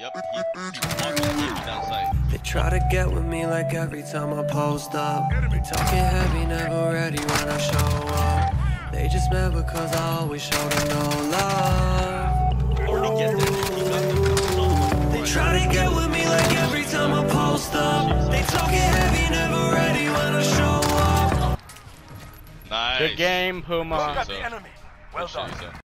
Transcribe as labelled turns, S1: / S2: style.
S1: Yep, he's downside.
S2: They try to get with me like every time I post up. They talking heavy, never ready when I show up. They just mad because I always show them no love.
S1: Already get there.
S2: They try to get with me like every time I post up. They talking heavy, never ready when I show up.
S1: Nice.
S3: Good game, Puma.
S4: Got the enemy. Well done.